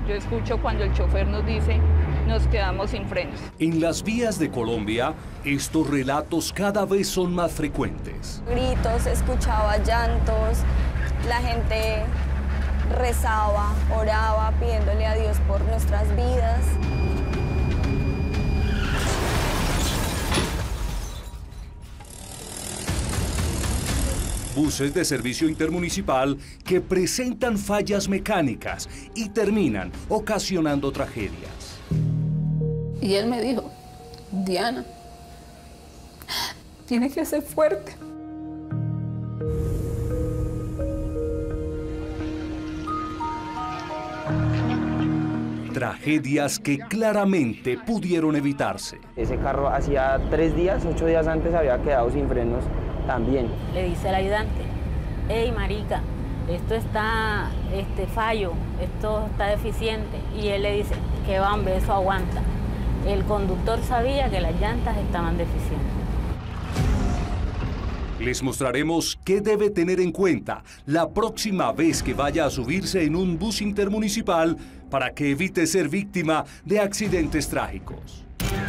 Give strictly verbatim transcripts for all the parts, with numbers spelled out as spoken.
yo escucho cuando el chofer nos dice, nos quedamos sin frenos. En las vías de Colombia, estos relatos cada vez son más frecuentes. Gritos, escuchaba llantos, la gente rezaba, oraba, pidiéndole a Dios por nuestras vidas. Buses de servicio intermunicipal que presentan fallas mecánicas y terminan ocasionando tragedias. Y él me dijo, Diana, tienes que ser fuerte. Tragedias que claramente pudieron evitarse. Ese carro hacía tres días, ocho días antes había quedado sin frenos también. Le dice al ayudante, hey marica, esto está este, fallo, esto está deficiente. Y él le dice, que bambe, eso aguanta. El conductor sabía que las llantas estaban deficientes. Les mostraremos qué debe tener en cuenta la próxima vez que vaya a subirse en un bus intermunicipal para que evite ser víctima de accidentes trágicos.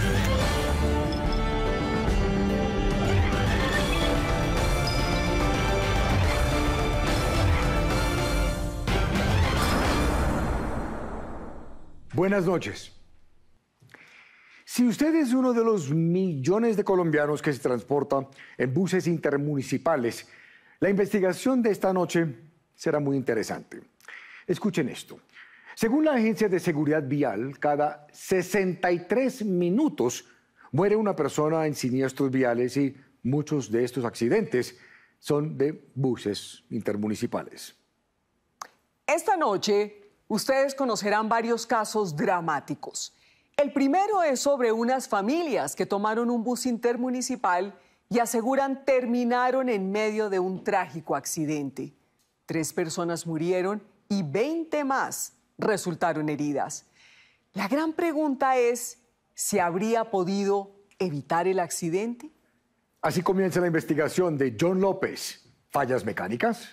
Buenas noches. Si usted es uno de los millones de colombianos que se transportan en buses intermunicipales, la investigación de esta noche será muy interesante. Escuchen esto. Según la Agencia de Seguridad Vial, cada sesenta y tres minutos muere una persona en siniestros viales y muchos de estos accidentes son de buses intermunicipales. Esta noche, ustedes conocerán varios casos dramáticos. El primero es sobre unas familias que tomaron un bus intermunicipal y aseguran terminaron en medio de un trágico accidente. Tres personas murieron y veinte más resultaron heridas. La gran pregunta es, ¿se habría podido evitar el accidente? Así comienza la investigación de John López. ¿Fallas mecánicas?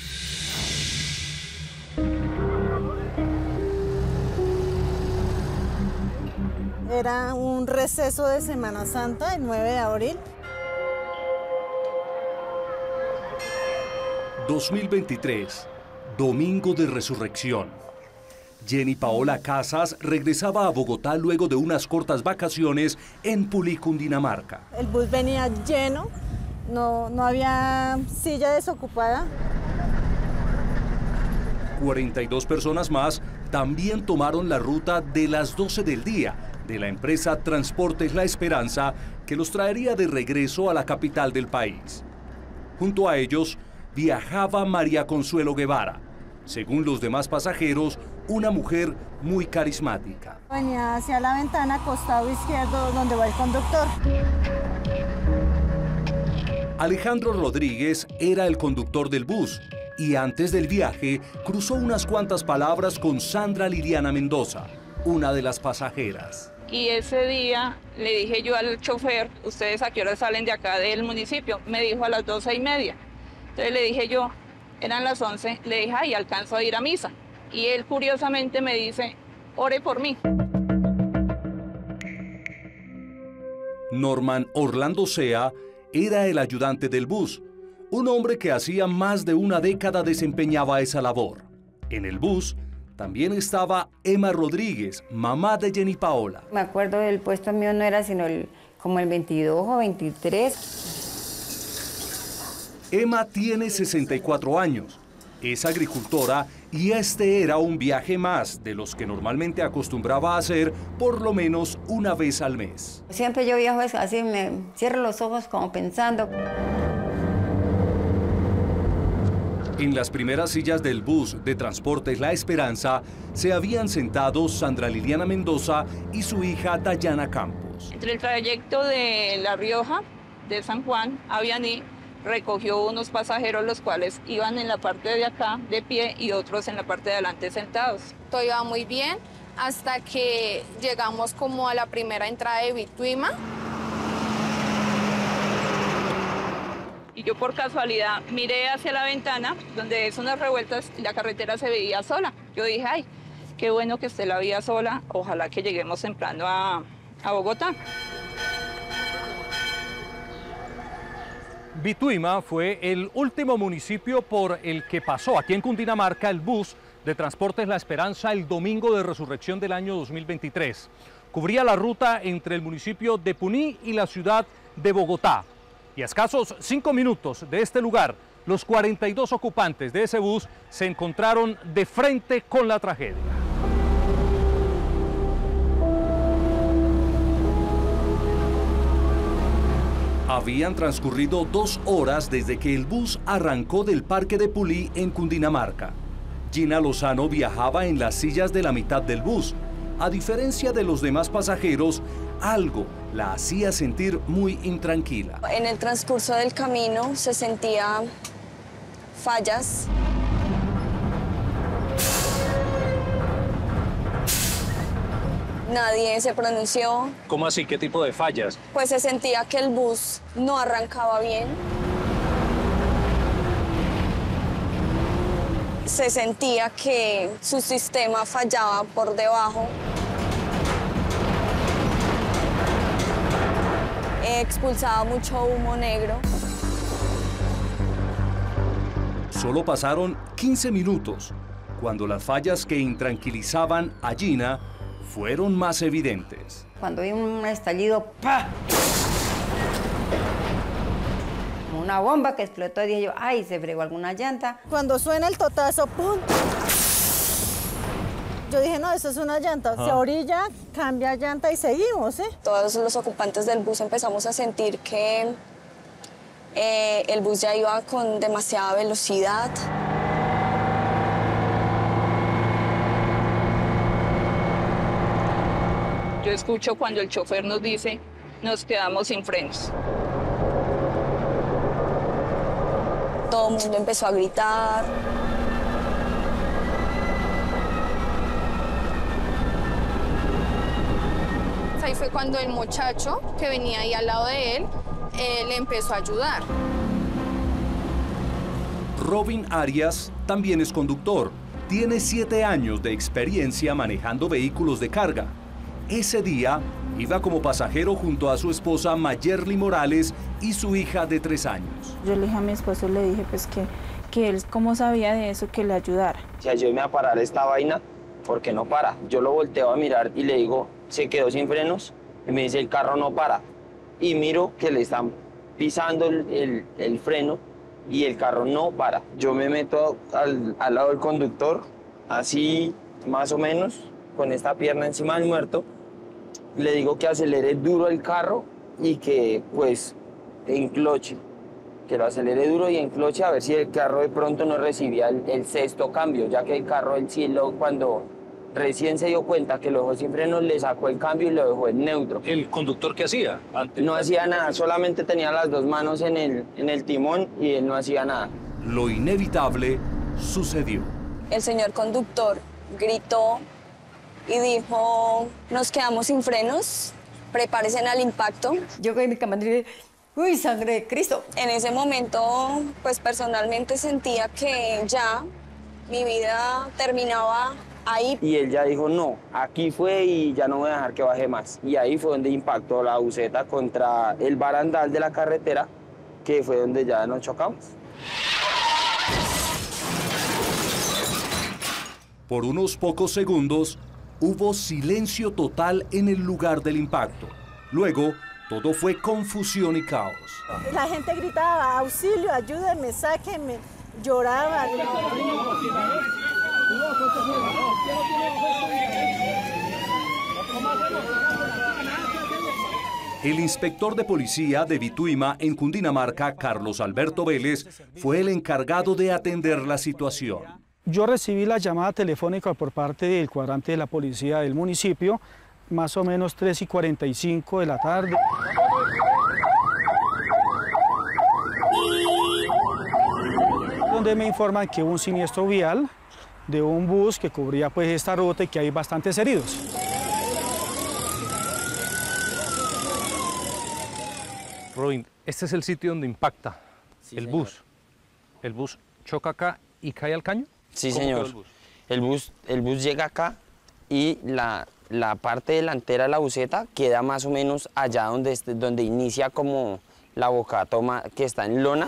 Era un receso de Semana Santa, el nueve de abril. dos mil veintitrés, Domingo de Resurrección. Jenny Paola Casas regresaba a Bogotá luego de unas cortas vacaciones en Pulí, Cundinamarca. El bus venía lleno, no, no había silla desocupada. cuarenta y dos personas más también tomaron la ruta de las doce del día de la empresa Transportes La Esperanza, que los traería de regreso a la capital del país. Junto a ellos viajaba María Consuelo Guevara, según los demás pasajeros, una mujer muy carismática. Venía hacia la ventana, costado izquierdo, donde va el conductor. Alejandro Rodríguez era el conductor del bus y antes del viaje cruzó unas cuantas palabras con Sandra Liliana Mendoza, una de las pasajeras. Y ese día le dije yo al chofer, ¿ustedes a qué hora salen de acá del municipio? Me dijo a las doce y media. Entonces le dije yo, eran las once, le dije, ay, alcanzo a ir a misa. Y él curiosamente me dice, ore por mí. Norman Orlando Sea era el ayudante del bus, un hombre que hacía más de una década desempeñaba esa labor. En el bus también estaba Emma Rodríguez, mamá de Jenny Paola. Me acuerdo del puesto mío no era sino el, como el veintidós o veintitrés. Emma tiene sesenta y cuatro años, es agricultora y este era un viaje más de los que normalmente acostumbraba a hacer por lo menos una vez al mes. Siempre yo viajo así, me cierro los ojos como pensando. En las primeras sillas del bus de Transportes La Esperanza se habían sentado Sandra Liliana Mendoza y su hija Dayana Campos. Entre el trayecto de La Rioja, de San Juan, a Vianí, recogió unos pasajeros los cuales iban en la parte de acá de pie y otros en la parte de adelante sentados. Todo iba muy bien hasta que llegamos como a la primera entrada de Bituima. Y yo por casualidad miré hacia la ventana, donde es unas revueltas y la carretera se veía sola. Yo dije, ay, qué bueno que esté la vía sola, ojalá que lleguemos temprano a, a Bogotá. Vituima fue el último municipio por el que pasó aquí en Cundinamarca el bus de Transportes La Esperanza el domingo de resurrección del año dos mil veintitrés. Cubría la ruta entre el municipio de Puní y la ciudad de Bogotá. Y a escasos cinco minutos de este lugar, los cuarenta y dos ocupantes de ese bus se encontraron de frente con la tragedia. Habían transcurrido dos horas desde que el bus arrancó del Parque de Pulí en Cundinamarca. Gina Lozano viajaba en las sillas de la mitad del bus. A diferencia de los demás pasajeros, algo la hacía sentir muy intranquila. En el transcurso del camino se sentía fallas. Nadie se pronunció. ¿Cómo así? ¿Qué tipo de fallas? Pues se sentía que el bus no arrancaba bien. Se sentía que su sistema fallaba por debajo. Expulsaba mucho humo negro. Solo pasaron quince minutos cuando las fallas que intranquilizaban a Gina fueron más evidentes. Cuando vi un estallido, ¡pa! Como una bomba que explotó, dije yo, ay, se fregó alguna llanta. Cuando suena el totazo, ¡pum! Yo dije, no, eso es una llanta. Ah. Se orilla, cambia llanta y seguimos, ¿eh? Todos los ocupantes del bus empezamos a sentir que eh, el bus ya iba con demasiada velocidad. Yo escucho cuando el chofer nos dice, nos quedamos sin frenos. Todo el mundo empezó a gritar. Ahí fue cuando el muchacho que venía ahí al lado de él, eh, le empezó a ayudar. Robin Arias también es conductor. Tiene siete años de experiencia manejando vehículos de carga. Ese día iba como pasajero junto a su esposa Mayerly Morales y su hija de tres años. Yo le dije a mi esposo, le dije pues que, que él como sabía de eso, que le ayudara. Si ayúdeme a parar esta vaina, ¿por qué no para? Yo lo volteo a mirar y le digo, se quedó sin frenos, y me dice, el carro no para. Y miro que le están pisando el, el, el freno y el carro no para. Yo me meto al, al lado del conductor, así más o menos, con esta pierna encima del muerto. Le digo que acelere duro el carro y que pues encloche, que lo acelere duro y encloche a ver si el carro de pronto no recibía el, el sexto cambio, ya que el carro el cielo cuando recién se dio cuenta que lo dejó sin frenos le sacó el cambio y lo dejó en neutro. ¿El conductor qué hacía antes? No hacía nada, solamente tenía las dos manos en el, en el timón y él no hacía nada. Lo inevitable sucedió. El señor conductor gritó y dijo, nos quedamos sin frenos, prepárense al impacto. Yo con mi camarera, uy, sangre de Cristo. En ese momento, pues personalmente sentía que ya mi vida terminaba ahí. Y él ya dijo, no, aquí fue y ya no voy a dejar que baje más. Y ahí fue donde impactó la buseta contra el barandal de la carretera, que fue donde ya nos chocamos. Por unos pocos segundos, hubo silencio total en el lugar del impacto. Luego, todo fue confusión y caos. La gente gritaba, auxilio, ayúdenme, sáquenme, lloraba. El inspector de policía de Vituima en Cundinamarca, Carlos Alberto Vélez, fue el encargado de atender la situación. Yo recibí la llamada telefónica por parte del cuadrante de la policía del municipio, más o menos tres y cuarenta y cinco de la tarde. Donde me informan que hubo un siniestro vial de un bus que cubría pues esta ruta y que hay bastantes heridos. Robin, este es el sitio donde impacta Sí, el señor. bus. ¿El bus choca acá y cae al caño? Sí, ¿Cómo señor. quedó el bus? El bus, el bus llega acá y la, la parte delantera de la buseta queda más o menos allá donde, donde inicia como la boca toma que está en lona.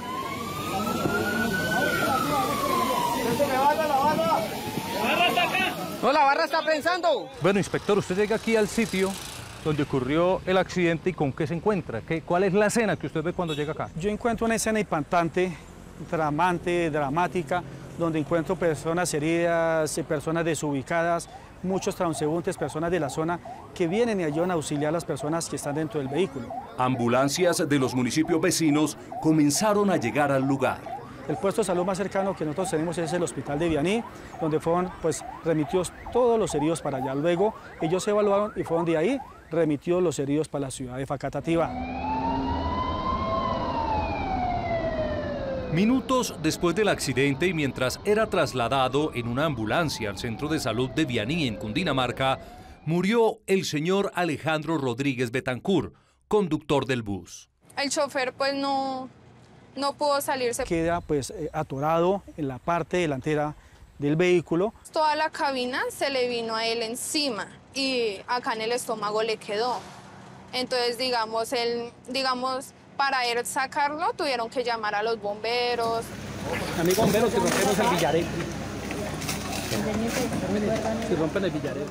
No, la barra está pensando. Bueno, inspector, usted llega aquí al sitio donde ocurrió el accidente y ¿con qué se encuentra? ¿Qué, ¿Cuál es la escena que usted ve cuando llega acá? Yo encuentro una escena impactante, tramante, dramática, donde encuentro personas heridas, personas desubicadas, muchos transeúntes, personas de la zona que vienen y ayudan a auxiliar a las personas que están dentro del vehículo. Ambulancias de los municipios vecinos comenzaron a llegar al lugar. El puesto de salud más cercano que nosotros tenemos es el hospital de Vianí, donde fueron pues, remitidos todos los heridos para allá. Luego ellos se evaluaron y fueron de ahí remitidos los heridos para la ciudad de Facatativá. Minutos después del accidente y mientras era trasladado en una ambulancia al centro de salud de Vianí, en Cundinamarca, murió el señor Alejandro Rodríguez Betancur, conductor del bus. El chofer pues no, no pudo salirse. Queda pues eh, atorado en la parte delantera del vehículo. Toda la cabina se le vino a él encima y acá en el estómago le quedó. Entonces, digamos, él, digamos, para él sacarlo tuvieron que llamar a los bomberos. A mí bomberos, si rompemos el billarete. Si rompen el billarete.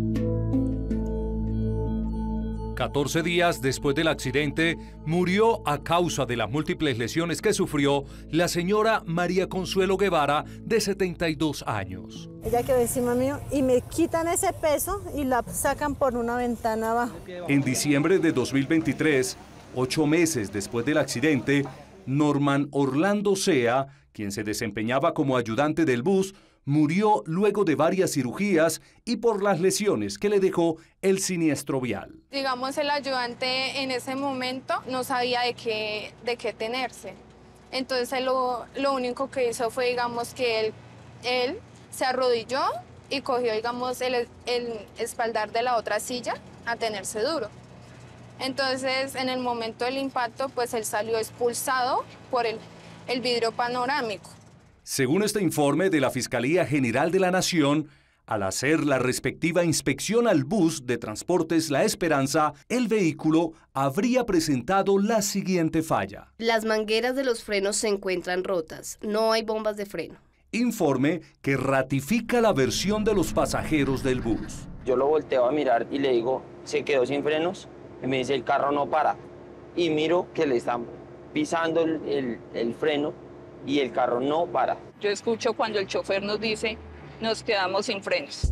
catorce días después del accidente, murió a causa de las múltiples lesiones que sufrió la señora María Consuelo Guevara, de setenta y dos años. Ella quedó encima mío y me quitan ese peso y la sacan por una ventana abajo. En diciembre de dos mil veintitrés, ocho meses después del accidente, Norman Orlando Sea, quien se desempeñaba como ayudante del bus, murió luego de varias cirugías y por las lesiones que le dejó el siniestro vial. Digamos, el ayudante en ese momento no sabía de qué, de qué tenerse. Entonces lo, lo único que hizo fue, digamos, que él, él se arrodilló y cogió, digamos, el, el espaldar de la otra silla a tenerse duro. Entonces, en el momento del impacto, pues él salió expulsado por el, el vidrio panorámico. Según este informe de la Fiscalía General de la Nación, al hacer la respectiva inspección al bus de Transportes La Esperanza, el vehículo habría presentado la siguiente falla. Las mangueras de los frenos se encuentran rotas, no hay bombas de freno. Informe que ratifica la versión de los pasajeros del bus. Yo lo volteo a mirar y le digo, se quedó sin frenos, y me dice, el carro no para. Y miro que le están pisando el, el, el freno y el carro no para. Yo escucho cuando el chofer nos dice, nos quedamos sin frenos.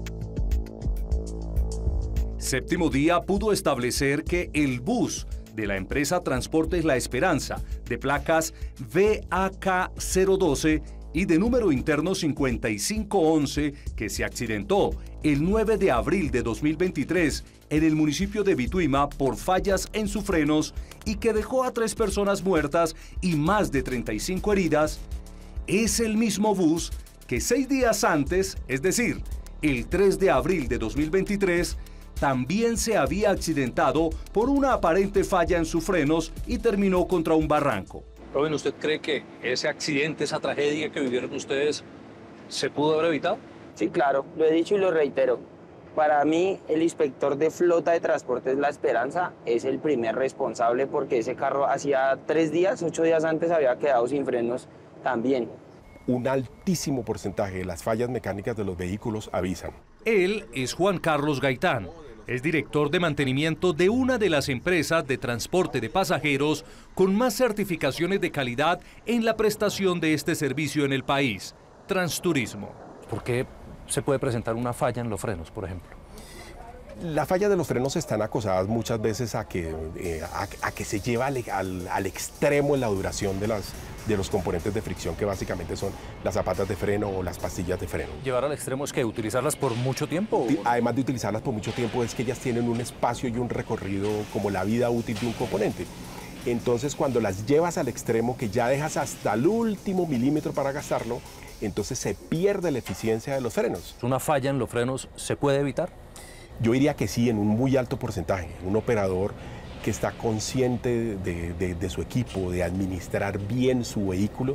Séptimo Día pudo establecer que el bus de la empresa Transportes La Esperanza, de placas V A K cero doce y de número interno cincuenta y cinco once, que se accidentó el nueve de abril de dos mil veintitrés en el municipio de Vituima por fallas en sus frenos y que dejó a tres personas muertas y más de treinta y cinco heridas, es el mismo bus que seis días antes, es decir, el tres de abril de dos mil veintitrés, también se había accidentado por una aparente falla en sus frenos y terminó contra un barranco. Robin, ¿usted cree que ese accidente, esa tragedia que vivieron ustedes, se pudo haber evitado? Sí, claro, lo he dicho y lo reitero. Para mí, el inspector de flota de Transportes La Esperanza es el primer responsable porque ese carro hacía tres días, ocho días antes había quedado sin frenos también. Un altísimo porcentaje de las fallas mecánicas de los vehículos avisan. Él es Juan Carlos Gaitán. Es director de mantenimiento de una de las empresas de transporte de pasajeros con más certificaciones de calidad en la prestación de este servicio en el país, Transturismo. ¿Por qué se puede presentar una falla en los frenos, por ejemplo? Las fallas de los frenos están acosadas muchas veces a que, eh, a, a que se lleva al, al, al extremo en la duración de, las, de los componentes de fricción, que básicamente son las zapatas de freno o las pastillas de freno. ¿Llevar al extremo es que utilizarlas por mucho tiempo? Además de utilizarlas por mucho tiempo, es que ellas tienen un espacio y un recorrido como la vida útil de un componente. Entonces, cuando las llevas al extremo, que ya dejas hasta el último milímetro para gastarlo, entonces se pierde la eficiencia de los frenos. ¿Una falla en los frenos se puede evitar? Yo diría que sí, en un muy alto porcentaje. Un operador que está consciente de, de, de su equipo, de administrar bien su vehículo,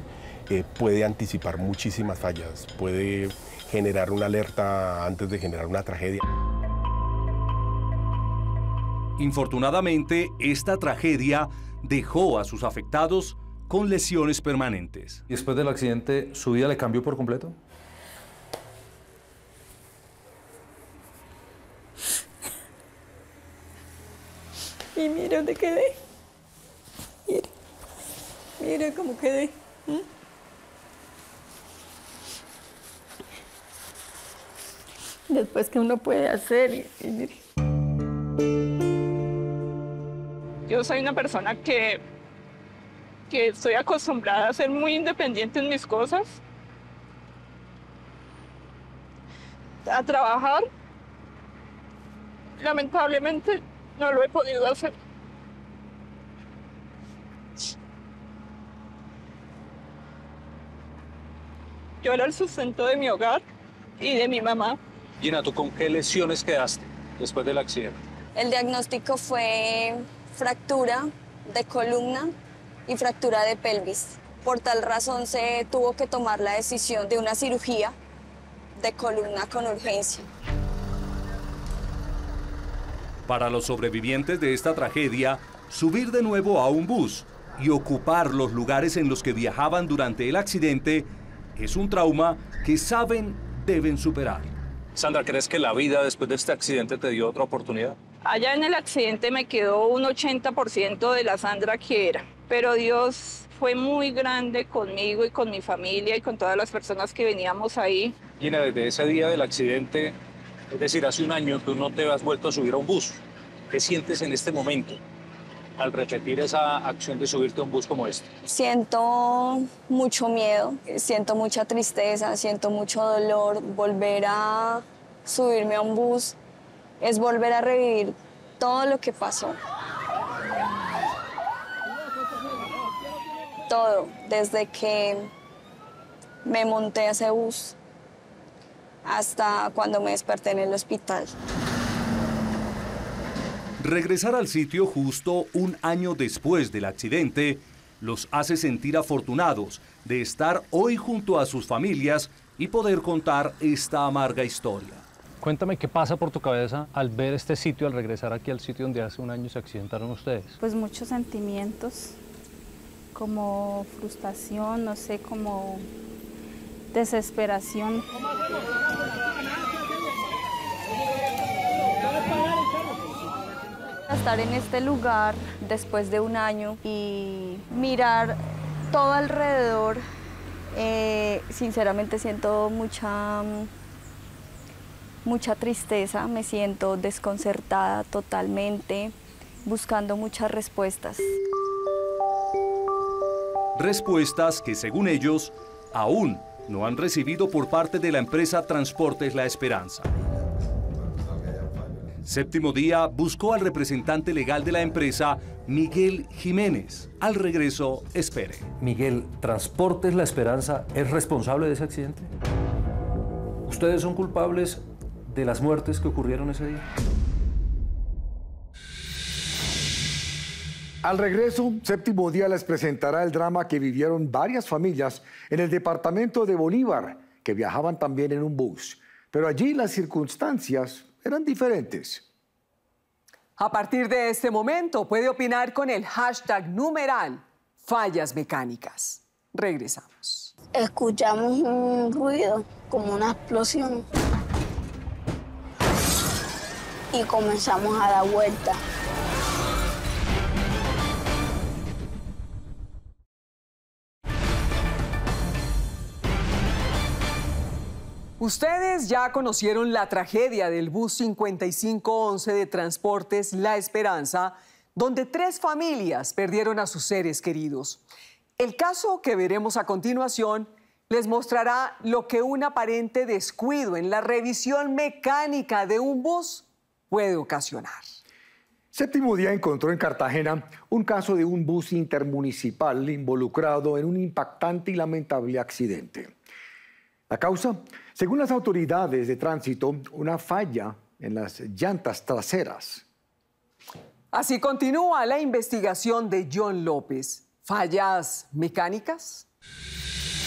eh, puede anticipar muchísimas fallas, puede generar una alerta antes de generar una tragedia. Infortunadamente, esta tragedia dejó a sus afectados con lesiones permanentes. ¿Y después del accidente, su vida le cambió por completo? Y mira dónde quedé. Mira, mira cómo quedé. ¿Mm? Después, ¿qué uno puede hacer? Y, y mire. Yo soy una persona que, que estoy acostumbrada a ser muy independiente en mis cosas, a trabajar. Lamentablemente no lo he podido hacer. Yo era el sustento de mi hogar y de mi mamá. Gina, ¿tú con qué lesiones quedaste después del accidente? El diagnóstico fue fractura de columna y fractura de pelvis. Por tal razón se tuvo que tomar la decisión de una cirugía de columna con urgencia. Para los sobrevivientes de esta tragedia, subir de nuevo a un bus y ocupar los lugares en los que viajaban durante el accidente es un trauma que saben deben superar. Sandra, ¿crees que la vida después de este accidente te dio otra oportunidad? Allá en el accidente me quedó un ochenta por ciento de la Sandra que era, pero Dios fue muy grande conmigo y con mi familia y con todas las personas que veníamos ahí. Gina, desde ese día del accidente, es decir, hace un año, tú no te has vuelto a subir a un bus. ¿Qué sientes en este momento al repetir esa acción de subirte a un bus como este? Siento mucho miedo, siento mucha tristeza, siento mucho dolor. Volver a subirme a un bus es volver a revivir todo lo que pasó. Todo, desde que me monté a ese bus hasta cuando me desperté en el hospital. Regresar al sitio justo un año después del accidente los hace sentir afortunados de estar hoy junto a sus familias y poder contar esta amarga historia. Cuéntame qué pasa por tu cabeza al ver este sitio, al regresar aquí al sitio donde hace un año se accidentaron ustedes. Pues muchos sentimientos, como frustración, no sé, como desesperación. Estar en este lugar después de un año y mirar todo alrededor, eh, sinceramente siento mucha, mucha tristeza, me siento desconcertada totalmente, buscando muchas respuestas. Respuestas que, según ellos, aún no han recibido por parte de la empresa Transportes La Esperanza. Séptimo Día buscó al representante legal de la empresa, Miguel Jiménez. Al regreso, espere. Miguel, ¿Transportes La Esperanza es responsable de ese accidente? ¿Ustedes son culpables de las muertes que ocurrieron ese día? Al regreso, Séptimo Día les presentará el drama que vivieron varias familias en el departamento de Bolívar, que viajaban también en un bus. Pero allí las circunstancias eran diferentes. A partir de este momento puede opinar con el hashtag numeral fallas mecánicas. Regresamos. Escuchamos un ruido, como una explosión, y comenzamos a dar vuelta. Ustedes ya conocieron la tragedia del bus cincuenta y cinco once de Transportes La Esperanza, donde tres familias perdieron a sus seres queridos. El caso que veremos a continuación les mostrará lo que un aparente descuido en la revisión mecánica de un bus puede ocasionar. Séptimo Día encontró en Cartagena un caso de un bus intermunicipal involucrado en un impactante y lamentable accidente. La causa, según las autoridades de tránsito, una falla en las llantas traseras. Así continúa la investigación de John López. ¿Fallas mecánicas?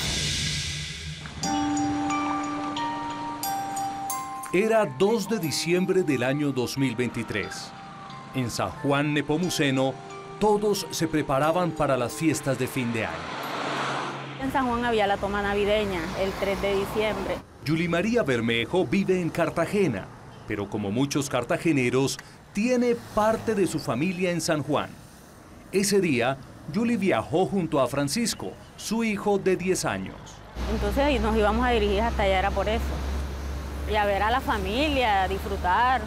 Era dos de diciembre del año dos mil veintitrés. En San Juan Nepomuceno, todos se preparaban para las fiestas de fin de año. En San Juan había la toma navideña, el tres de diciembre. Yuli María Bermejo vive en Cartagena, pero como muchos cartageneros, tiene parte de su familia en San Juan. Ese día, Yuli viajó junto a Francisco, su hijo de diez años. Entonces nos íbamos a dirigir hasta allá, era por eso. Y a ver a la familia, a disfrutar.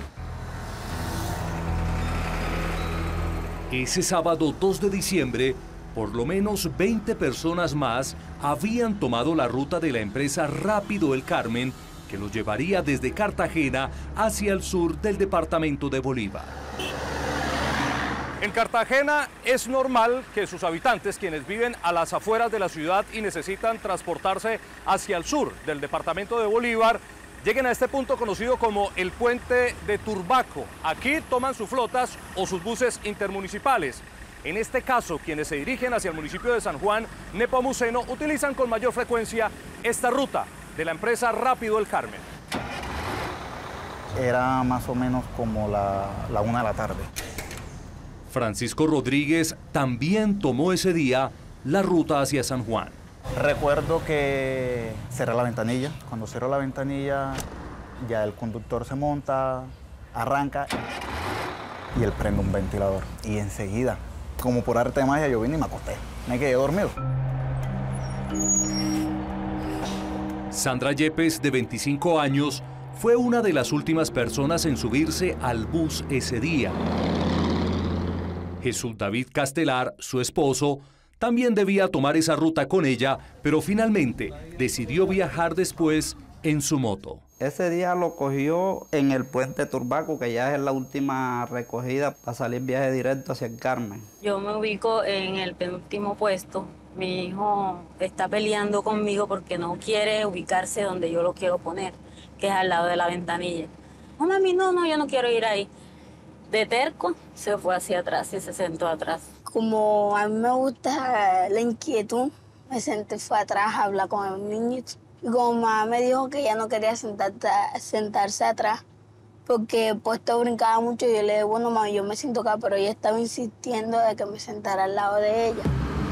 Ese sábado dos de diciembre, por lo menos veinte personas más habían tomado la ruta de la empresa Rápido El Carmen, que los llevaría desde Cartagena hacia el sur del departamento de Bolívar. En Cartagena es normal que sus habitantes, quienes viven a las afueras de la ciudad y necesitan transportarse hacia el sur del departamento de Bolívar, lleguen a este punto conocido como el Puente de Turbaco. Aquí toman sus flotas o sus buses intermunicipales. En este caso, quienes se dirigen hacia el municipio de San Juan Nepomuceno utilizan con mayor frecuencia esta ruta de la empresa Rápido El Carmen. Era más o menos como la, la una de la tarde. Francisco Rodríguez también tomó ese día la ruta hacia San Juan. Recuerdo que cerré la ventanilla. Cuando cierro la ventanilla, ya el conductor se monta, arranca y él prende un ventilador. Y enseguida, como por arte de magia, yo vine y me acosté. Me quedé dormido. Sandra Yepes, de veinticinco años, fue una de las últimas personas en subirse al bus ese día. Jesús David Castelar, su esposo, también debía tomar esa ruta con ella, pero finalmente decidió viajar después en su moto. Ese día lo cogió en el Puente Turbaco, que ya es la última recogida para salir viaje directo hacia el Carmen. Yo me ubico en el penúltimo puesto. Mi hijo está peleando conmigo porque no quiere ubicarse donde yo lo quiero poner, que es al lado de la ventanilla. No, mami, no, no, yo no quiero ir ahí. De terco, se fue hacia atrás y se sentó atrás. Como a mí me gusta la inquietud, me senté fue atrás a hablar con el niñito. Y como mamá me dijo que ella no quería sentarse, sentarse atrás, porque puesto brincaba mucho, y yo le dije, bueno, mami, yo me siento acá, pero ella estaba insistiendo de que me sentara al lado de ella.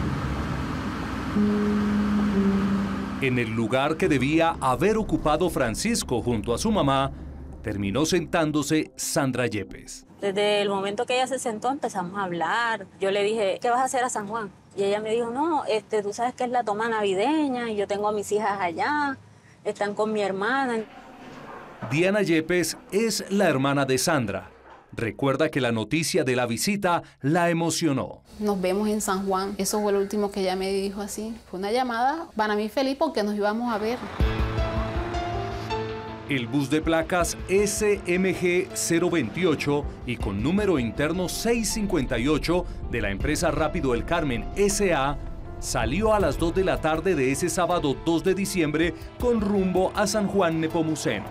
En el lugar que debía haber ocupado Francisco junto a su mamá, terminó sentándose Sandra Yepes. Desde el momento que ella se sentó empezamos a hablar. Yo le dije, ¿qué vas a hacer a San Juan? Y ella me dijo, no, este, tú sabes que es la toma navideña y yo tengo a mis hijas allá, están con mi hermana. Diana Yepes es la hermana de Sandra. Recuerda que la noticia de la visita la emocionó. Nos vemos en San Juan. Eso fue lo último que ella me dijo así. Fue una llamada para mí feliz porque nos íbamos a ver. El bus de placas S M G cero veintiocho y con número interno seiscientos cincuenta y ocho de la empresa Rápido El Carmen S A salió a las dos de la tarde de ese sábado dos de diciembre con rumbo a San Juan Nepomuceno.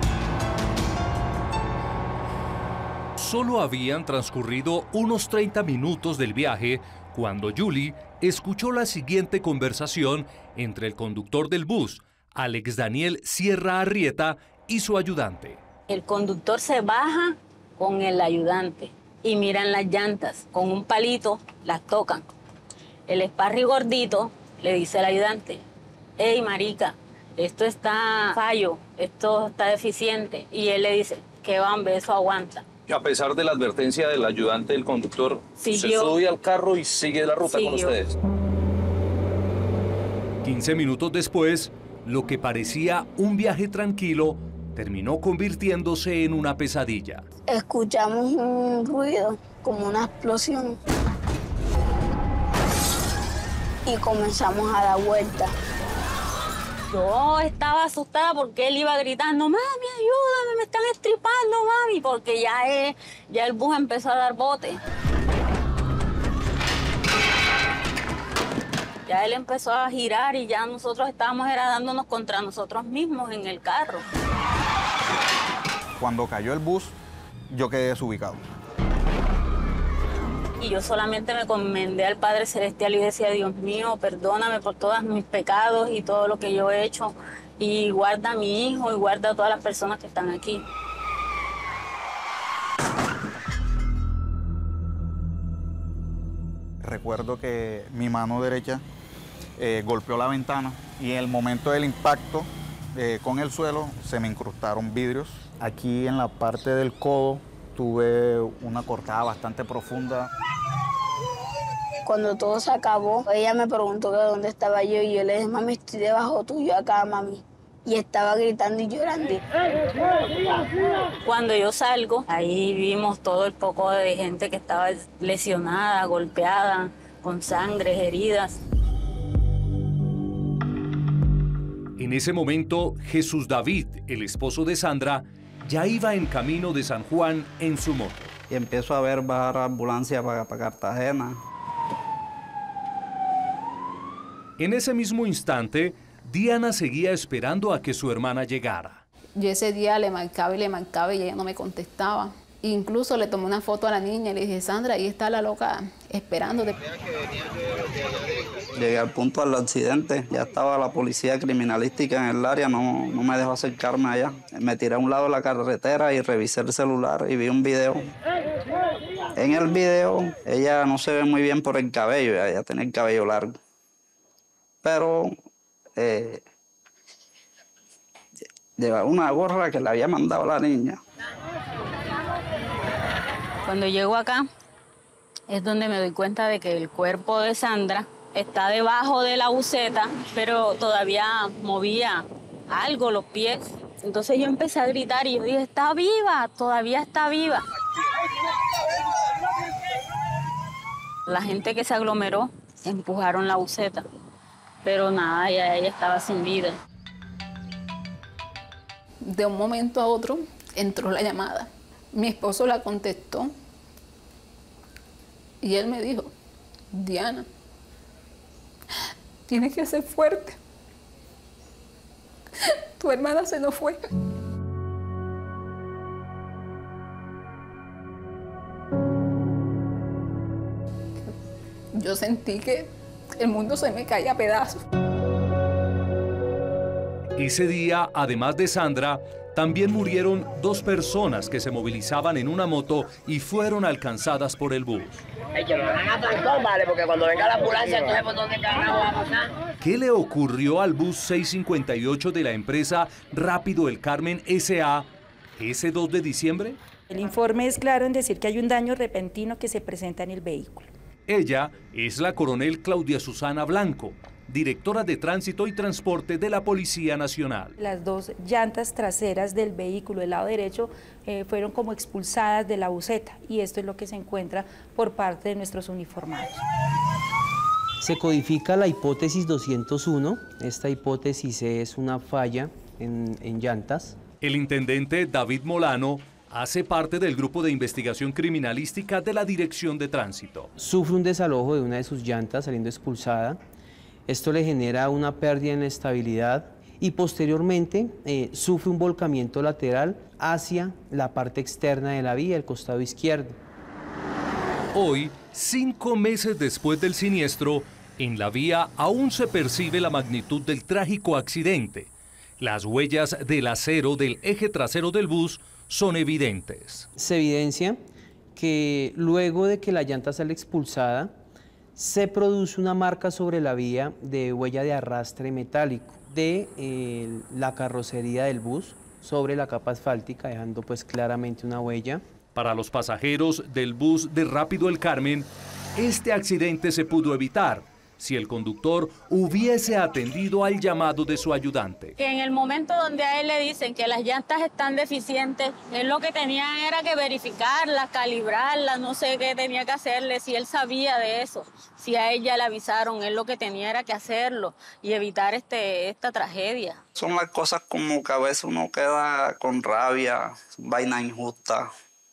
Solo habían transcurrido unos treinta minutos del viaje cuando Yuli escuchó la siguiente conversación entre el conductor del bus, Alex Daniel Sierra Arrieta, y su ayudante. El conductor se baja con el ayudante y miran las llantas. Con un palito las tocan. El esparri gordito le dice al ayudante, hey, marica, esto está fallo, esto está deficiente. Y él le dice, que bambe, eso aguanta. Y a pesar de la advertencia del ayudante del conductor, Siguió. se sube al carro y sigue la ruta Siguió. con ustedes. quince minutos después, lo que parecía un viaje tranquilo terminó convirtiéndose en una pesadilla. Escuchamos un ruido, como una explosión. Y comenzamos a dar vueltas. Yo estaba asustada porque él iba gritando, mami, ayúdame, me están estripando, mami, porque ya, es, ya el bus empezó a dar bote. Ya él empezó a girar y ya nosotros estábamos era dándonos contra nosotros mismos en el carro. Cuando cayó el bus, yo quedé desubicado. Y yo solamente me encomendé al Padre Celestial y decía, Dios mío, perdóname por todos mis pecados y todo lo que yo he hecho y guarda a mi hijo y guarda a todas las personas que están aquí. Recuerdo que mi mano derecha eh, golpeó la ventana y en el momento del impacto eh, con el suelo se me incrustaron vidrios. Aquí en la parte del codo tuve una cortada bastante profunda. Cuando todo se acabó, ella me preguntó que dónde estaba yo y yo le dije, mami, estoy debajo tuyo acá, mami. Y estaba gritando y llorando. Cuando yo salgo, ahí vimos todo el poco de gente que estaba lesionada, golpeada, con sangre, heridas. En ese momento, Jesús David, el esposo de Sandra, ya iba en camino de San Juan en su moto. Y empiezo a ver bajar ambulancia para, para Cartagena. En ese mismo instante, Diana seguía esperando a que su hermana llegara. Yo ese día le marcaba y le marcaba y ella no me contestaba. Incluso le tomé una foto a la niña y le dije, Sandra, ahí está la loca esperándote. Llegué al punto del accidente, ya estaba la policía criminalística en el área, no, no me dejó acercarme allá. Me tiré a un lado de la carretera y revisé el celular y vi un video. En el video ella no se ve muy bien por el cabello, ella tiene el cabello largo. Pero eh, llevaba una gorra que le había mandado la niña. Cuando llego acá es donde me doy cuenta de que el cuerpo de Sandra está debajo de la buseta, pero todavía movía algo los pies. Entonces yo empecé a gritar y yo dije, está viva, todavía está viva. La gente que se aglomeró empujaron la buseta, pero nada, ya ella estaba sin vida. De un momento a otro entró la llamada. Mi esposo la contestó y él me dijo, Diana, tienes que ser fuerte. Tu hermana se nos fue. Yo sentí que el mundo se me caía a pedazos. Ese día, además de Sandra, también murieron dos personas que se movilizaban en una moto y fueron alcanzadas por el bus. Hey, que me van a trancón, vale, porque cuando venga la ambulancia, entonces por dónde carajo va a pasar. ¿Qué le ocurrió al bus seiscientos cincuenta y ocho de la empresa Rápido El Carmen S A ese dos de diciembre? El informe es claro en decir que hay un daño repentino que se presenta en el vehículo. Ella es la coronel Claudia Susana Blanco, directora de Tránsito y Transporte de la Policía Nacional. Las dos llantas traseras del vehículo del lado derecho eh, fueron como expulsadas de la buseta y esto es lo que se encuentra por parte de nuestros uniformados. Se codifica la hipótesis doscientos uno, esta hipótesis es una falla en, en llantas. El intendente David Molano hace parte del grupo de investigación criminalística de la Dirección de Tránsito. Sufre un desalojo de una de sus llantas saliendo expulsada. Esto le genera una pérdida en estabilidad y posteriormente eh, sufre un volcamiento lateral hacia la parte externa de la vía, el costado izquierdo. Hoy, cinco meses después del siniestro, en la vía aún se percibe la magnitud del trágico accidente. Las huellas del acero del eje trasero del bus son evidentes. Se evidencia que luego de que la llanta sale expulsada, se produce una marca sobre la vía de huella de arrastre metálico de eh, la carrocería del bus sobre la capa asfáltica, dejando pues claramente una huella. Para los pasajeros del bus de Rápido El Carmen, este accidente se pudo evitar si el conductor hubiese atendido al llamado de su ayudante. Que en el momento donde a él le dicen que las llantas están deficientes, él lo que tenía era que verificarlas, calibrarlas, no sé qué tenía que hacerle, si él sabía de eso, si a ella le avisaron, él lo que tenía era que hacerlo y evitar este, esta tragedia. Son las cosas como que a veces uno queda con rabia, vaina injusta.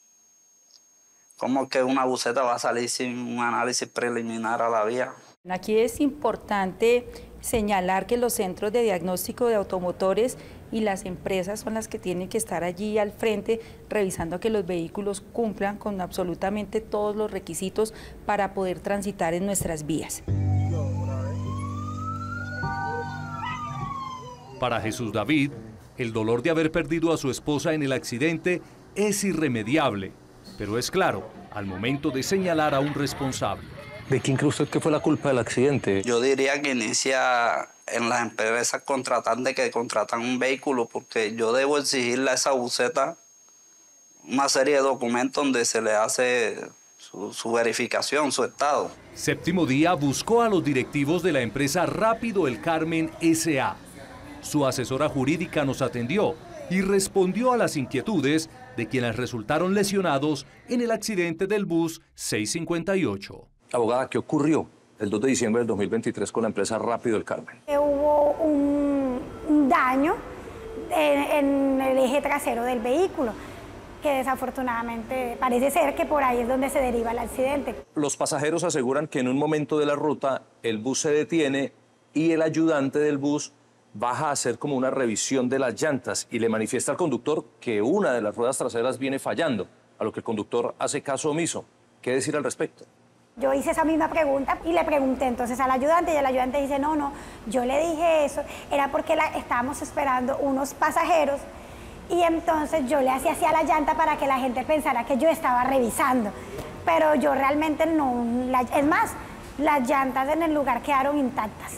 Como que una buseta va a salir sin un análisis preliminar a la vía. Aquí es importante señalar que los centros de diagnóstico de automotores y las empresas son las que tienen que estar allí al frente revisando que los vehículos cumplan con absolutamente todos los requisitos para poder transitar en nuestras vías. Para Jesús David, el dolor de haber perdido a su esposa en el accidente es irremediable, pero es claro, al momento de señalar a un responsable. ¿De quién cree usted que fue la culpa del accidente? Yo diría que inicia en las empresas contratantes que contratan un vehículo, porque yo debo exigirle a esa buseta una serie de documentos donde se le hace su, su verificación, su estado. Séptimo Día buscó a los directivos de la empresa Rápido El Carmen S A Su asesora jurídica nos atendió y respondió a las inquietudes de quienes resultaron lesionados en el accidente del bus seiscientos cincuenta y ocho. Abogada, ¿qué ocurrió el dos de diciembre del dos mil veintitrés con la empresa Rápido El Carmen? Hubo un, un daño en, en el eje trasero del vehículo, que desafortunadamente parece ser que por ahí es donde se deriva el accidente. Los pasajeros aseguran que en un momento de la ruta el bus se detiene y el ayudante del bus baja a hacer como una revisión de las llantas y le manifiesta al conductor que una de las ruedas traseras viene fallando, a lo que el conductor hace caso omiso. ¿Qué decir al respecto? Yo hice esa misma pregunta y le pregunté entonces al ayudante y el ayudante dice, no, no, yo le dije eso, era porque la, estábamos esperando unos pasajeros y entonces yo le hacía así a la llanta para que la gente pensara que yo estaba revisando, pero yo realmente no, la, es más, las llantas en el lugar quedaron intactas.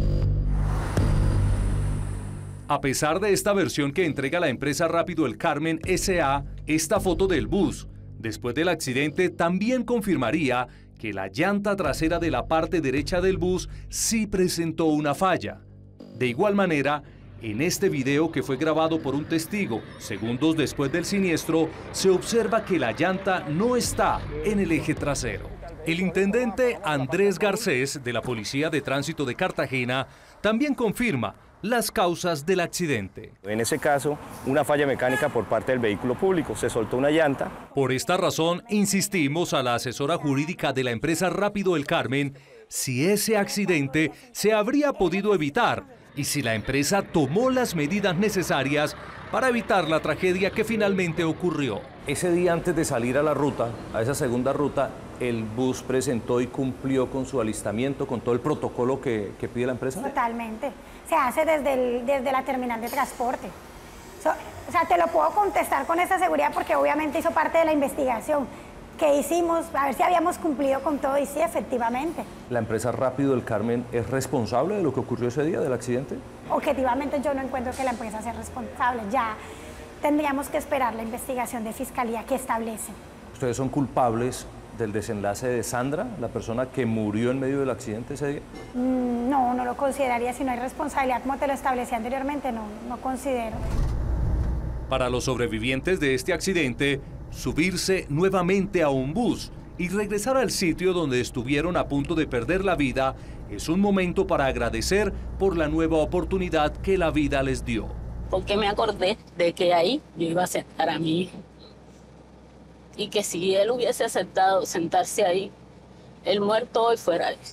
A pesar de esta versión que entrega la empresa Rápido El Carmen S A, esta foto del bus, después del accidente, también confirmaría que la llanta trasera de la parte derecha del bus sí presentó una falla. De igual manera, en este video que fue grabado por un testigo, segundos después del siniestro, se observa que la llanta no está en el eje trasero. El intendente Andrés Garcés, de la Policía de Tránsito de Cartagena, también confirma las causas del accidente. En ese caso, una falla mecánica por parte del vehículo público. Se soltó una llanta. Por esta razón, insistimos a la asesora jurídica de la empresa Rápido El Carmen si ese accidente se habría podido evitar y si la empresa tomó las medidas necesarias para evitar la tragedia que finalmente ocurrió. Ese día antes de salir a la ruta, a esa segunda ruta, el bus presentó y cumplió con su alistamiento, con todo el protocolo que, que pide la empresa. Totalmente. Se hace desde, el, desde la terminal de transporte. So, o sea, te lo puedo contestar con esa seguridad porque obviamente hizo parte de la investigación que hicimos, a ver si habíamos cumplido con todo y sí, efectivamente. ¿La empresa Rápido El Carmen es responsable de lo que ocurrió ese día del accidente? Objetivamente yo no encuentro que la empresa sea responsable. Ya tendríamos que esperar la investigación de fiscalía que establece. ¿Ustedes son culpables del desenlace de Sandra, la persona que murió en medio del accidente ese día? Mm, no, no lo consideraría. Si no hay responsabilidad, como te lo establecí anteriormente, no, no considero. Para los sobrevivientes de este accidente, subirse nuevamente a un bus y regresar al sitio donde estuvieron a punto de perder la vida es un momento para agradecer por la nueva oportunidad que la vida les dio. Porque me acordé de que ahí yo iba a aceptar a mi hijo. Y que si él hubiese aceptado sentarse ahí, el muerto hoy fuera él.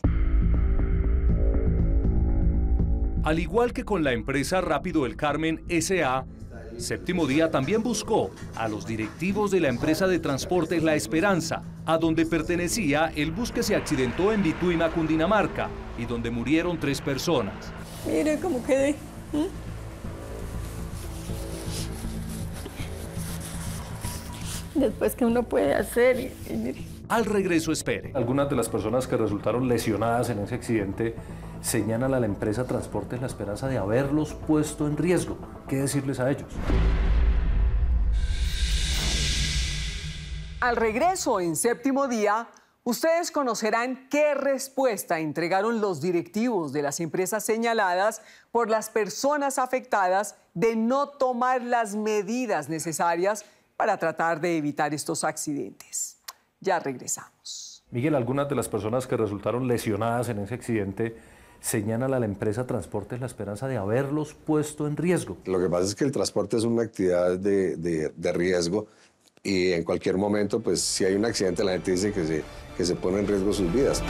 Al igual que con la empresa Rápido El Carmen S A, Séptimo Día también buscó a los directivos de la empresa de transportes La Esperanza, a donde pertenecía el bus que se accidentó en Vituima, Cundinamarca, y donde murieron tres personas. Mire cómo quedé. ¿Mm? Después que uno puede hacer. Y, y mire. Al regreso espere. Algunas de las personas que resultaron lesionadas en ese accidente señalan a la empresa Transportes La Esperanza de haberlos puesto en riesgo. ¿Qué decirles a ellos? Al regreso en Séptimo Día, ustedes conocerán qué respuesta entregaron los directivos de las empresas señaladas por las personas afectadas de no tomar las medidas necesarias para tratar de evitar estos accidentes. Ya regresamos. Miguel, algunas de las personas que resultaron lesionadas en ese accidente señalan a la empresa Transportes La Esperanza de haberlos puesto en riesgo. Lo que pasa es que el transporte es una actividad de, de, de riesgo y en cualquier momento, pues si hay un accidente, la gente dice que se, que se pone en riesgo sus vidas.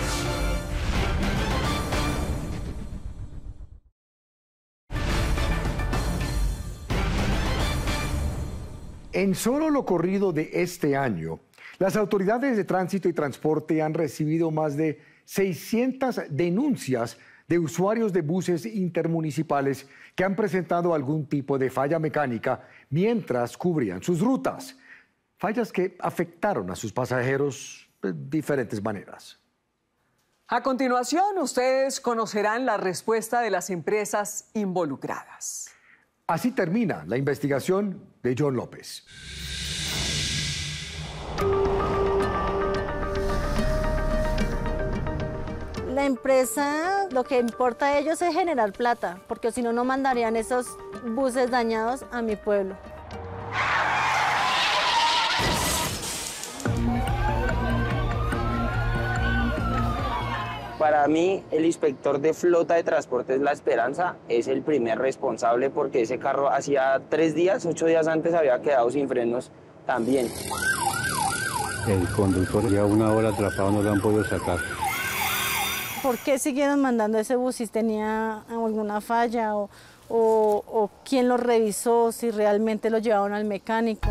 En solo lo corrido de este año, las autoridades de tránsito y transporte han recibido más de seiscientas denuncias de usuarios de buses intermunicipales que han presentado algún tipo de falla mecánica mientras cubrían sus rutas. Fallas que afectaron a sus pasajeros de diferentes maneras. A continuación, ustedes conocerán la respuesta de las empresas involucradas. Así termina la investigación de John López. La empresa, lo que importa a ellos es generar plata, porque si no, no mandarían esos buses dañados a mi pueblo. Para mí, el inspector de flota de transportes La Esperanza es el primer responsable porque ese carro hacía tres días, ocho días antes había quedado sin frenos también. El conductor ya una hora atrapado, no lo han podido sacar. ¿Por qué siguieron mandando ese bus si tenía alguna falla o, o, o quién lo revisó, si realmente lo llevaron al mecánico?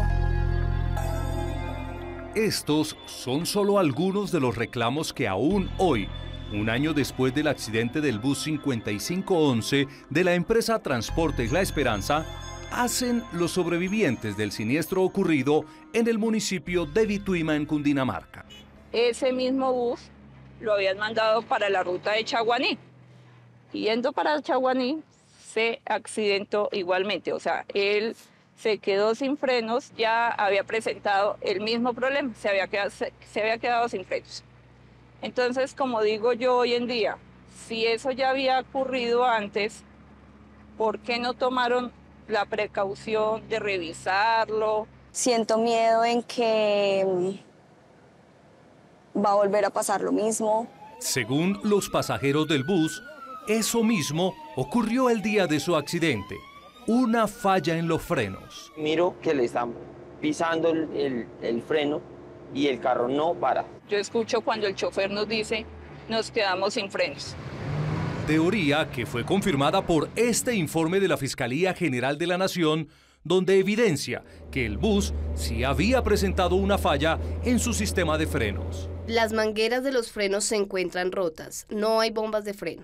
Estos son solo algunos de los reclamos que aún hoy, un año después del accidente del bus cincuenta y cinco once de la empresa Transportes La Esperanza, hacen los sobrevivientes del siniestro ocurrido en el municipio de Vituima, en Cundinamarca. Ese mismo bus lo habían mandado para la ruta de Chaguaní. Yendo para Chaguaní, se accidentó igualmente. O sea, él se quedó sin frenos, ya había presentado el mismo problema, se había quedado, se, se había quedado sin frenos. Entonces, como digo yo hoy en día, si eso ya había ocurrido antes, ¿por qué no tomaron la precaución de revisarlo? Siento miedo en que va a volver a pasar lo mismo. Según los pasajeros del bus, eso mismo ocurrió el día de su accidente. Una falla en los frenos. Miro que le están pisando el, el, el freno y el carro no para. Yo escucho cuando el chofer nos dice, nos quedamos sin frenos. Teoría que fue confirmada por este informe de la Fiscalía General de la Nación, donde evidencia que el bus sí había presentado una falla en su sistema de frenos. Las mangueras de los frenos se encuentran rotas, no hay bombas de freno.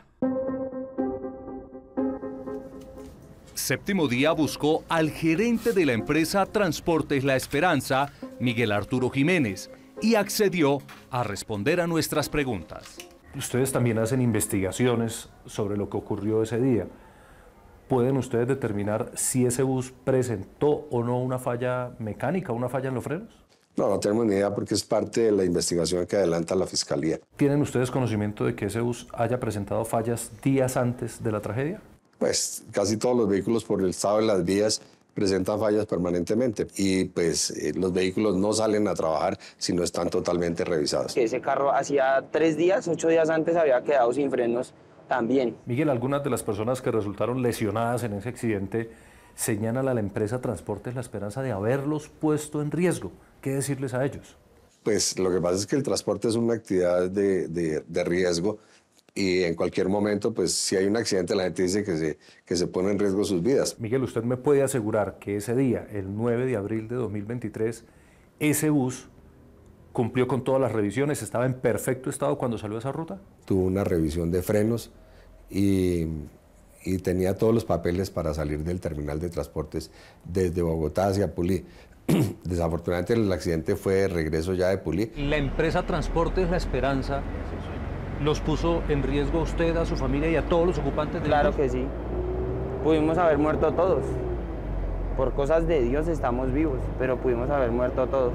Séptimo Día buscó al gerente de la empresa Transportes La Esperanza, Miguel Arturo Jiménez, y accedió a responder a nuestras preguntas. Ustedes también hacen investigaciones sobre lo que ocurrió ese día. ¿Pueden ustedes determinar si ese bus presentó o no una falla mecánica, una falla en los frenos? No, no tenemos ni idea porque es parte de la investigación que adelanta la Fiscalía. ¿Tienen ustedes conocimiento de que ese bus haya presentado fallas días antes de la tragedia? Pues casi todos los vehículos por el estado de las vías presentan fallas permanentemente y pues eh, los vehículos no salen a trabajar si no están totalmente revisados. Ese carro hacía tres días, ocho días antes había quedado sin frenos también. Miguel, algunas de las personas que resultaron lesionadas en ese accidente señalan a la empresa Transportes La Esperanza de haberlos puesto en riesgo. ¿Qué decirles a ellos? Pues lo que pasa es que el transporte es una actividad de, de, de riesgo y en cualquier momento, pues si hay un accidente, la gente dice que se, que se pone en riesgo sus vidas. Miguel, ¿usted me puede asegurar que ese día, el nueve de abril de dos mil veintitrés, ese bus cumplió con todas las revisiones, estaba en perfecto estado cuando salió a esa ruta? Tuvo una revisión de frenos y, y tenía todos los papeles para salir del terminal de transportes desde Bogotá hacia Pulí. Desafortunadamente el accidente fue de regreso ya de Pulí. La empresa Transportes La Esperanza los puso en riesgo a usted, a su familia y a todos los ocupantes del Claro bus. que sí. Pudimos haber muerto todos. Por cosas de Dios estamos vivos, pero pudimos haber muerto todos.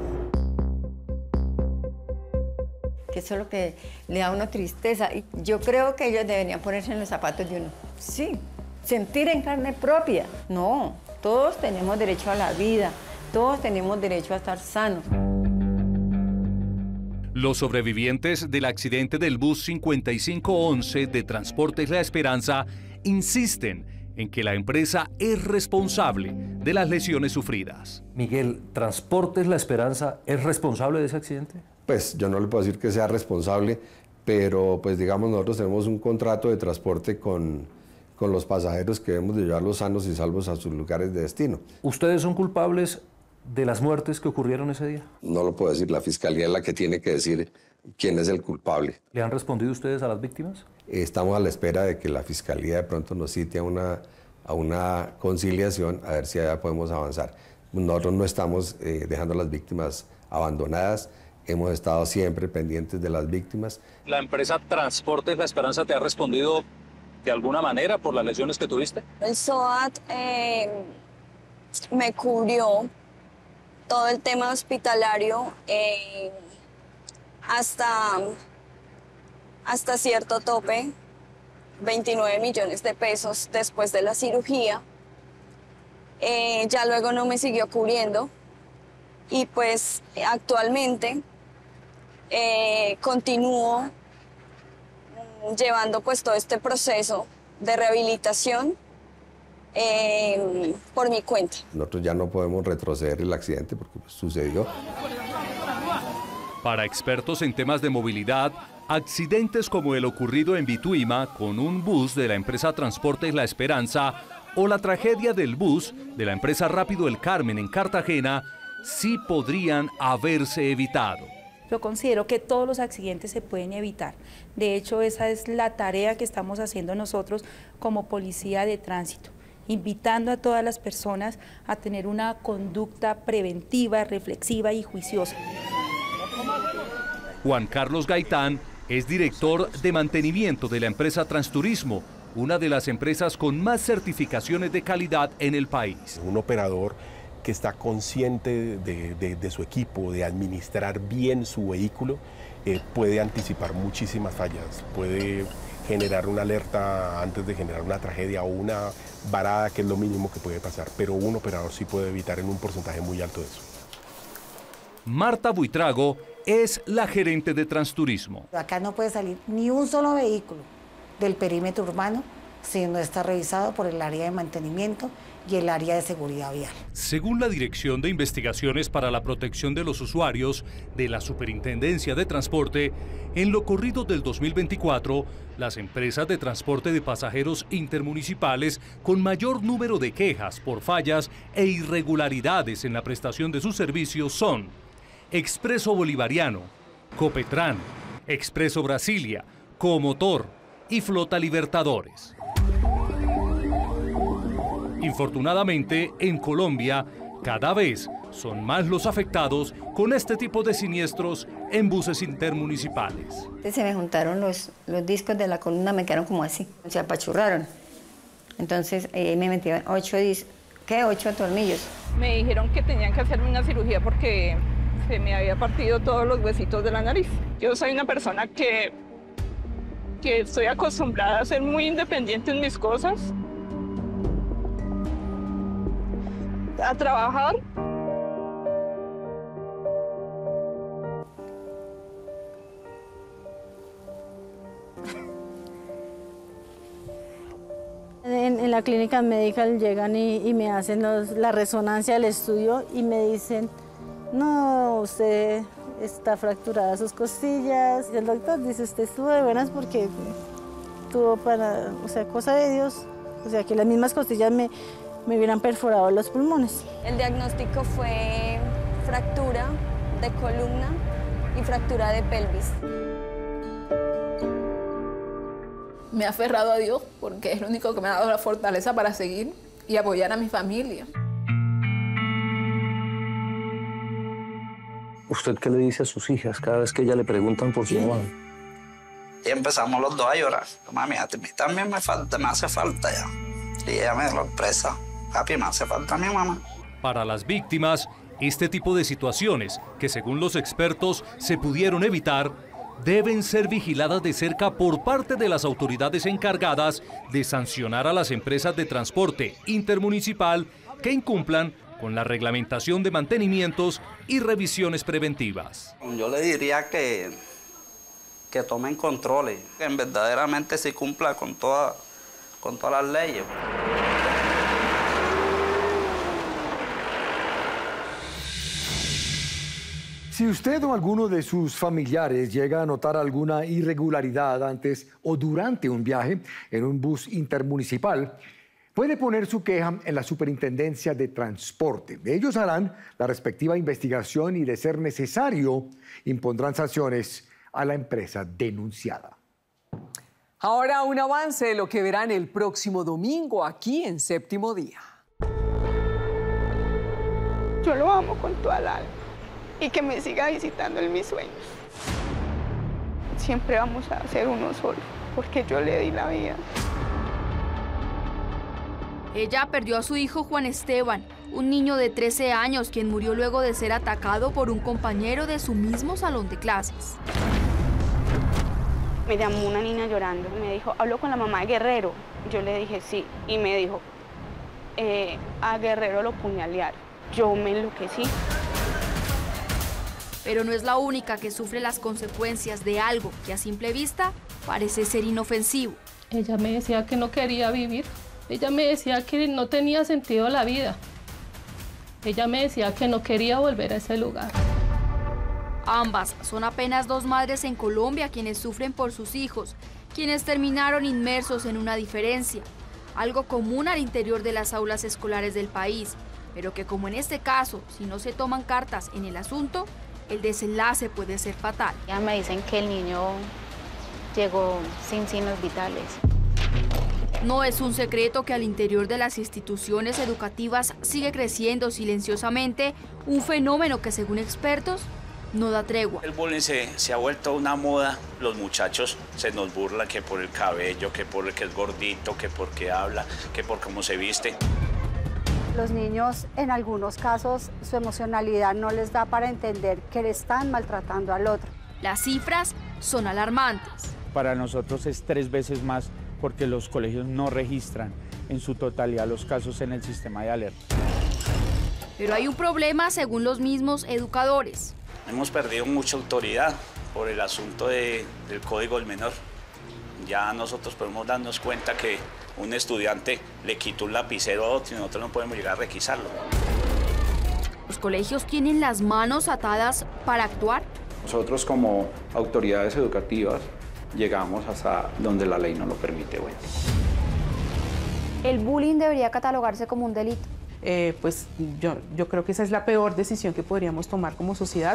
Que eso es lo que le da a uno tristeza. Y yo creo que ellos deberían ponerse en los zapatos de uno. Sí, sentir en carne propia. No, todos tenemos derecho a la vida, todos tenemos derecho a estar sanos. Los sobrevivientes del accidente del bus cincuenta y cinco once de Transportes La Esperanza insisten en que la empresa es responsable de las lesiones sufridas. Miguel, ¿Transportes La Esperanza es responsable de ese accidente? Pues yo no le puedo decir que sea responsable, pero pues digamos nosotros tenemos un contrato de transporte con, con los pasajeros que debemos de llevarlos sanos y salvos a sus lugares de destino. ¿Ustedes son culpables de las muertes que ocurrieron ese día? No lo puedo decir, la Fiscalía es la que tiene que decir quién es el culpable. ¿Le han respondido ustedes a las víctimas? Estamos a la espera de que la Fiscalía de pronto nos cite a una, a una conciliación, a ver si allá podemos avanzar. Nosotros no estamos eh, dejando a las víctimas abandonadas, hemos estado siempre pendientes de las víctimas. ¿La empresa Transportes La Esperanza te ha respondido de alguna manera por las lesiones que tuviste? El SOAT eh, me cubrió todo el tema hospitalario eh, hasta, hasta cierto tope, veintinueve millones de pesos después de la cirugía. Eh, ya luego no me siguió cubriendo y pues actualmente eh, continúo llevando pues todo este proceso de rehabilitación eh, por mi cuenta. Nosotros ya no podemos retroceder el accidente porque pues, sucedió. Para expertos en temas de movilidad, accidentes como el ocurrido en Bituima con un bus de la empresa Transportes La Esperanza o la tragedia del bus de la empresa Rápido El Carmen en Cartagena sí podrían haberse evitado. Yo considero que todos los accidentes se pueden evitar. De hecho, esa es la tarea que estamos haciendo nosotros como policía de tránsito, invitando a todas las personas a tener una conducta preventiva, reflexiva y juiciosa. Juan Carlos Gaitán es director de mantenimiento de la empresa Transturismo, una de las empresas con más certificaciones de calidad en el país. Un operador que está consciente de, de, de su equipo, de administrar bien su vehículo, eh, puede anticipar muchísimas fallas, puede generar una alerta antes de generar una tragedia o una varada, que es lo mínimo que puede pasar, pero un operador sí puede evitar en un porcentaje muy alto de eso. Marta Buitrago es la gerente de Transturismo. Acá no puede salir ni un solo vehículo del perímetro urbano si no está revisado por el área de mantenimiento y el área de seguridad vial. Según la Dirección de Investigaciones para la Protección de los Usuarios de la Superintendencia de Transporte, en lo corrido del dos mil veinticuatro, las empresas de transporte de pasajeros intermunicipales con mayor número de quejas por fallas e irregularidades en la prestación de sus servicios son Expreso Bolivariano, Copetran, Expreso Brasilia, Comotor y Flota Libertadores. Infortunadamente, en Colombia, cada vez son más los afectados con este tipo de siniestros en buses intermunicipales. Se me juntaron los, los discos de la columna, me quedaron como así, se apachurraron. Entonces eh, me metieron ocho discos, ¿qué? Ocho tornillos. Me dijeron que tenían que hacerme una cirugía porque se me había partido todos los huesitos de la nariz. Yo soy una persona que, que estoy acostumbrada a ser muy independiente en mis cosas, a trabajar. En, en la clínica medical llegan y, y me hacen los, la resonancia del estudio y me dicen, no, usted está fracturada sus costillas. Y el doctor dice, usted estuvo de buenas porque tuvo para, o sea, cosa de Dios, o sea, que las mismas costillas me, me hubieran perforado los pulmones. El diagnóstico fue fractura de columna y fractura de pelvis. Me he aferrado a Dios porque es lo único que me ha dado la fortaleza para seguir y apoyar a mi familia. ¿Usted qué le dice a sus hijas cada vez que ellas le preguntan por su mamá? Y empezamos los dos a llorar. Mami, a mí también me falta, me hace falta ya. Y ella me lo expresa. Papi, me hace falta mi mamá. Para las víctimas, este tipo de situaciones, que según los expertos se pudieron evitar, deben ser vigiladas de cerca por parte de las autoridades encargadas de sancionar a las empresas de transporte intermunicipal que incumplan con la reglamentación de mantenimientos y revisiones preventivas. Yo le diría que, que tomen controles, que verdaderamente se cumpla con, toda, con todas las leyes. Si usted o alguno de sus familiares llega a notar alguna irregularidad antes o durante un viaje en un bus intermunicipal, puede poner su queja en la Superintendencia de Transporte. Ellos harán la respectiva investigación y, de ser necesario, impondrán sanciones a la empresa denunciada. Ahora un avance de lo que verán el próximo domingo aquí en Séptimo Día. Yo lo amo con toda el alma y que me siga visitando en mis sueños. Siempre vamos a ser uno solo, porque yo le di la vida. Ella perdió a su hijo Juan Esteban, un niño de trece años quien murió luego de ser atacado por un compañero de su mismo salón de clases. Me llamó una niña llorando y me dijo, hablo con la mamá de Guerrero. Yo le dije sí y me dijo, eh, a Guerrero lo puñalearon. Yo me enloquecí. Pero no es la única que sufre las consecuencias de algo que a simple vista parece ser inofensivo. Ella me decía que no quería vivir. Ella me decía que no tenía sentido la vida. Ella me decía que no quería volver a ese lugar. Ambas son apenas dos madres en Colombia quienes sufren por sus hijos, quienes terminaron inmersos en una diferencia, algo común al interior de las aulas escolares del país, pero que, como en este caso, si no se toman cartas en el asunto, el desenlace puede ser fatal. Ya me dicen que el niño llegó sin signos vitales. No es un secreto que al interior de las instituciones educativas sigue creciendo silenciosamente un fenómeno que, según expertos, no da tregua. El bullying se, se ha vuelto una moda. Los muchachos se nos burlan que por el cabello, que por el que es gordito, que porque habla, que por cómo se viste. Los niños, en algunos casos, su emocionalidad no les da para entender que le están maltratando al otro. Las cifras son alarmantes. Para nosotros es tres veces más porque los colegios no registran en su totalidad los casos en el sistema de alerta. Pero hay un problema según los mismos educadores. Hemos perdido mucha autoridad por el asunto de, del código del menor. Ya nosotros podemos darnos cuenta que un estudiante le quitó un lapicero a otro y nosotros no podemos llegar a requisarlo. ¿Los colegios tienen las manos atadas para actuar? Nosotros, como autoridades educativas, llegamos hasta donde la ley no lo permite. Bueno. ¿El bullying debería catalogarse como un delito? Eh, pues yo, yo creo que esa es la peor decisión que podríamos tomar como sociedad.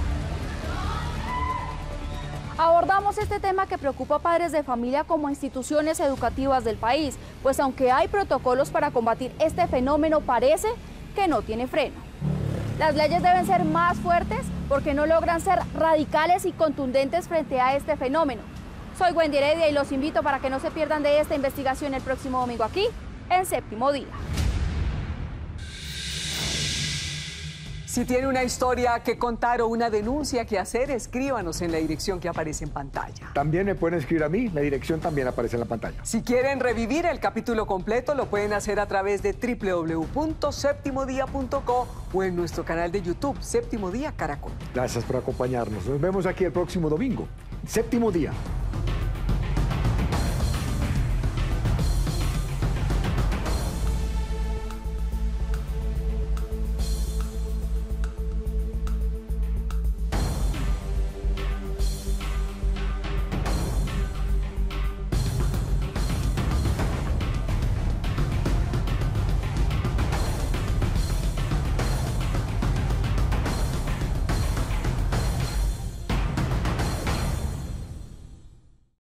Abordamos este tema que preocupa a padres de familia como instituciones educativas del país, pues aunque hay protocolos para combatir este fenómeno, parece que no tiene freno. Las leyes deben ser más fuertes porque no logran ser radicales y contundentes frente a este fenómeno. Soy Wendy Heredia y los invito para que no se pierdan de esta investigación el próximo domingo aquí en Séptimo Día. Si tiene una historia que contar o una denuncia que hacer, escríbanos en la dirección que aparece en pantalla. También me pueden escribir a mí, la dirección también aparece en la pantalla. Si quieren revivir el capítulo completo, lo pueden hacer a través de w w w punto séptimo día punto co o en nuestro canal de YouTube, Séptimo Día Caracol. Gracias por acompañarnos. Nos vemos aquí el próximo domingo. Séptimo Día.